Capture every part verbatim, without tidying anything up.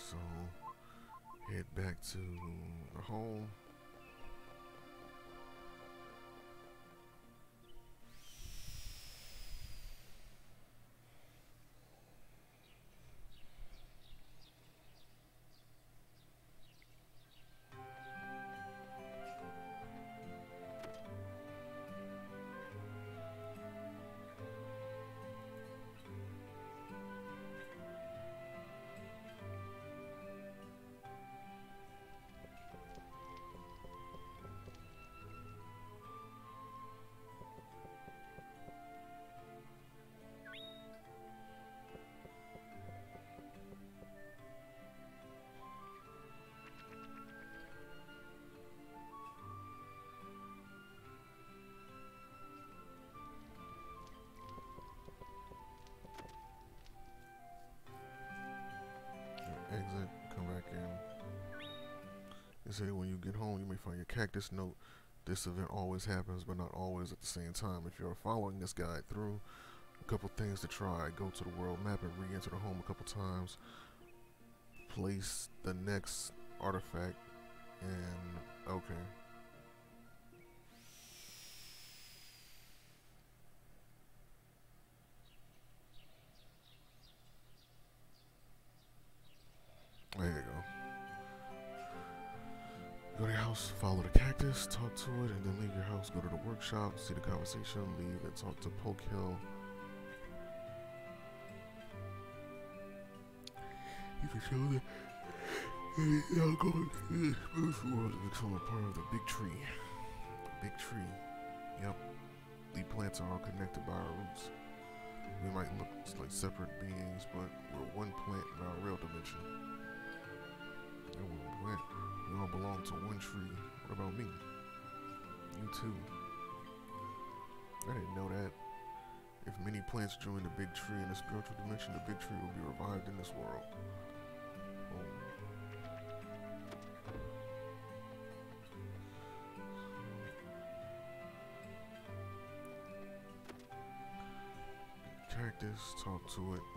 So head back to the home. Exit, come back in. They say when you get home, you may find your cactus. Note, this event always happens, but not always at the same time. If you're following this guide through, a couple things to try. Go to the world map and re-enter the home a couple times. Place the next artifact and okay. There you go. Go to your house, follow the cactus, talk to it, and then leave your house. Go to the workshop, see the conversation, leave and talk to Pokehill. You can show that y'all go to the spiritual world to become a part of the big tree. The big tree. Yep. The plants are all connected by our roots. We might look like separate beings, but we're one plant in our real dimension. And we're one plant. We all belong to one tree. What about me? You too. I didn't know that. If many plants join the big tree in the spiritual dimension, the big tree will be revived in this world. Oh. Cactus, talk to it.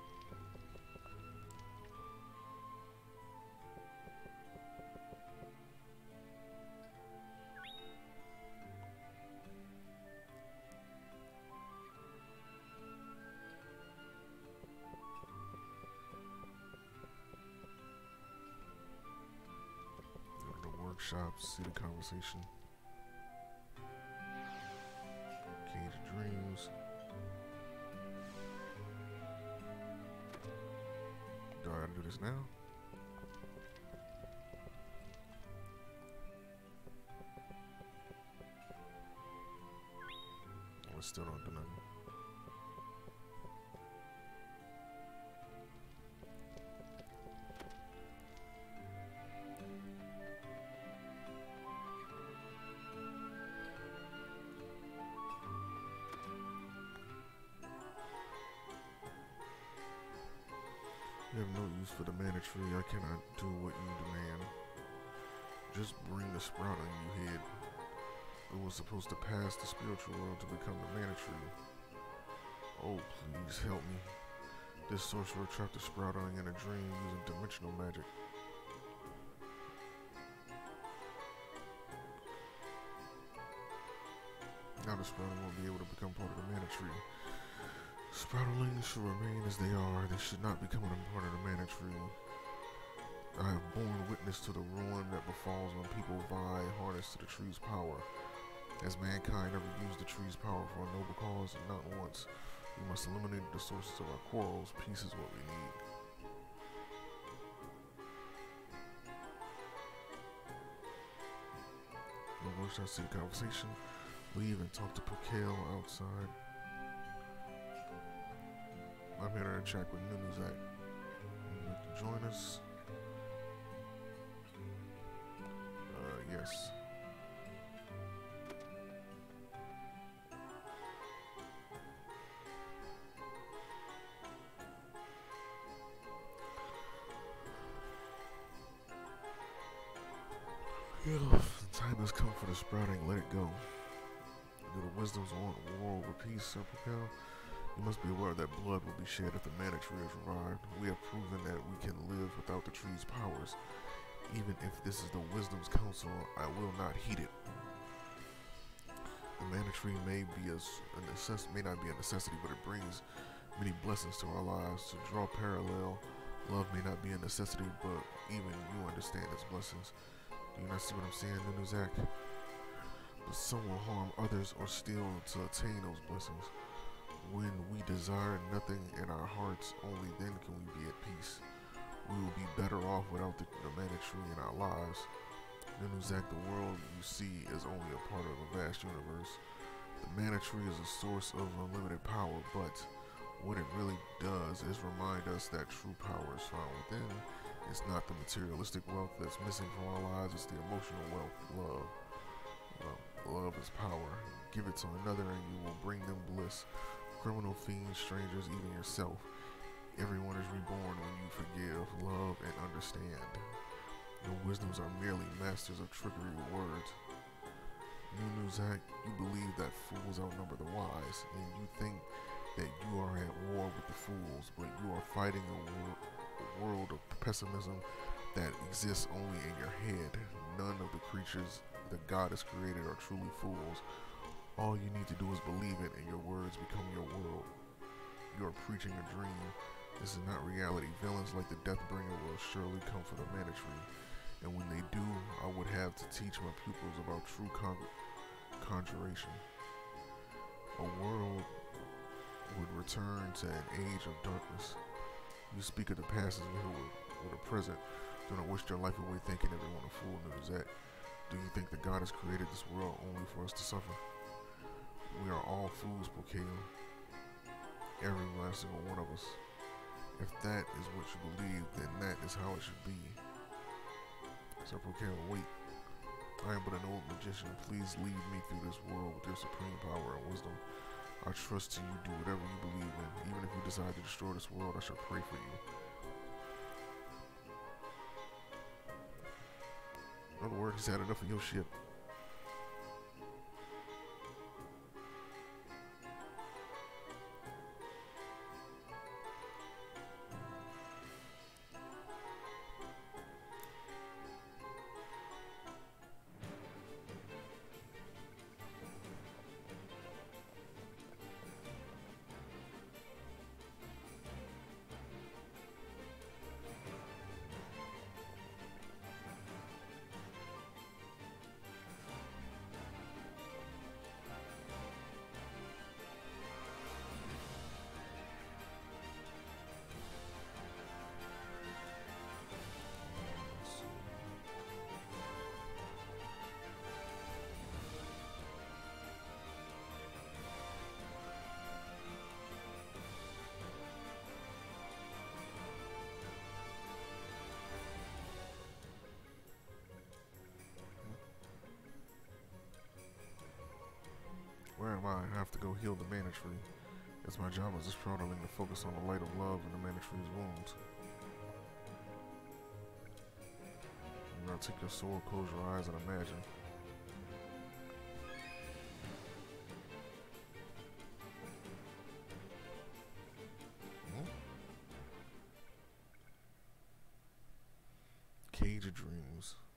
Workshops, see the conversation. Cage of Dreams. Do I gotta do this now? I still don't do nothing. You have no use for the mana tree. I cannot do what you demand. Just bring the sprout on you head. It was supposed to pass the spiritual world to become the mana tree. Oh, please help me. This sorcerer trapped the sprout on in a dream using dimensional magic. Now the sprouting won't be able to become part of the mana tree. Sproutlings should remain as they are. They should not become a part of the mana tree. I have borne witness to the ruin that befalls when people vie harness to the tree's power. As mankind never used the tree's power for a noble cause, and not once, we must eliminate the sources of our quarrels. Peace is what we need. The workshop, see the conversation. Leave and talk to Pokehill outside. I'm here to interact with Nunuzak. Would you like to join us? Uh, yes. Yeah, the time has come for the sprouting. Let it go. Do the wisdoms want war over peace, Pokehill? You must be aware that blood will be shed if the mana tree is revived. We have proven that we can live without the tree's powers. Even if this is the wisdom's counsel, I will not heed it. The mana tree may be a, a necess may not be a necessity, but it brings many blessings to our lives. To draw parallel, love may not be a necessity, but even you understand its blessings. Do you not see what I'm saying, Nunuzak? But some will harm others or steal to attain those blessings. When we desire nothing in our hearts, only then can we be at peace. We will be better off without the, the mana tree in our lives. Nunuzak, the world you see is only a part of a vast universe. The mana tree is a source of unlimited power, but what it really does is remind us that true power is found within. It's not the materialistic wealth that's missing from our lives, it's the emotional wealth, love. Well, love is power. Give it to another and you will bring them bliss. Criminal, fiends, strangers, even yourself. Everyone is reborn when you forgive, love, and understand. Your wisdoms are merely masters of trickery with words. Nunuzak, you believe that fools outnumber the wise, and you think that you are at war with the fools, but you are fighting a, wor a world of pessimism that exists only in your head. None of the creatures that God has created are truly fools. All you need to do is believe it, and your words become your world. You are preaching a dream. This is not reality. Villains like the Deathbringer will surely come for the mana tree. And when they do, I would have to teach my pupils about true con conjuration. A world would return to an age of darkness. You speak of the past as if with the present. Do not waste your life away thinking everyone a fool knows that. Do you think that God has created this world only for us to suffer? We are all fools, Pokayo. Every last single one of us. If that is what you believe, then that is how it should be. So Pokayo, wait. I am but an old magician. Please lead me through this world with your supreme power and wisdom. I trust you do whatever you believe in. Even if you decide to destroy this world, I shall pray for you. In other words, he's had enough of your shit. Where am I? I have to go heal the mana tree. It's my job as this Prouderling to focus on the light of love in the mana tree's wounds. Now take your sword, close your eyes, and imagine. Hmm? Cage of Dreams.